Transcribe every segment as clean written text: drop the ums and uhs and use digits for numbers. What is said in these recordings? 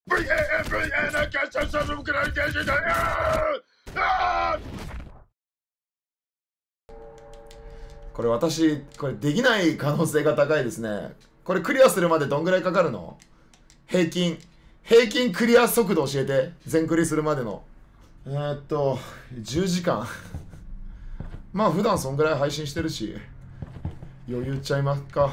これ私、これできない可能性が高いですね。これクリアするまでどんぐらいかかるの？平均クリア速度教えて。全クリするまでの。10時間。まあ普段そんぐらい配信してるし、余裕ちゃいますか。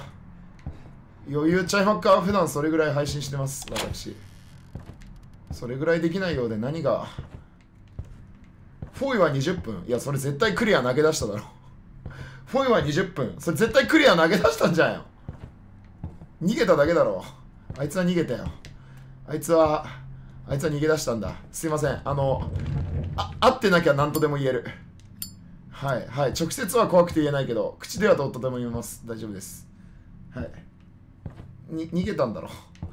普段それぐらい配信してます、私。それぐらいできないようで何が。フォイは20分。いや、それ絶対クリア投げ出しただろ。フォイは20分。それ絶対クリア投げ出したんじゃんよ。逃げただけだろ。あいつは逃げたよ。あいつは逃げ出したんだ。すいません。会ってなきゃ何とでも言える。はい、はい。直接は怖くて言えないけど、口ではどうとでも言えます。大丈夫です。はい。逃げたんだろ。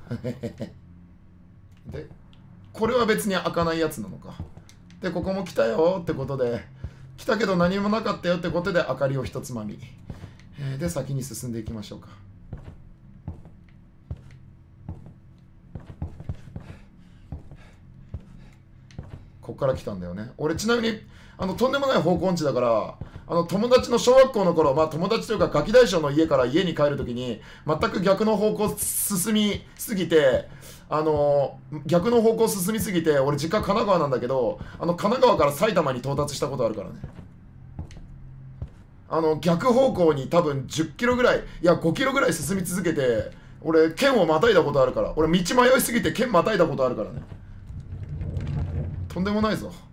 で、これは別に開かないやつなのか。で、ここも来たよってことで、来たけど何もなかったよってことで明かりを一つまみ。で、先に進んでいきましょうか。こっから来たんだよね。俺ちなみにとんでもない方向音痴だから、友達の小学校の頃、まあ友達というかガキ大将の家から家に帰るときに全く逆の方向進みすぎて、逆の方向進みすぎて、俺実家神奈川なんだけど、神奈川から埼玉に到達したことあるからね。逆方向に多分10キロぐらい、いや5キロぐらい進み続けて、俺県をまたいだことあるから、俺道迷いすぎて県またいだことあるからね。とんでもないぞ。